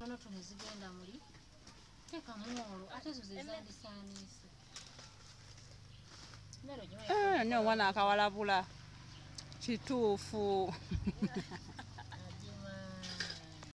tono tono zigenda muli teka muolo ate zo zezandisaanise no wana akawalabula kituufu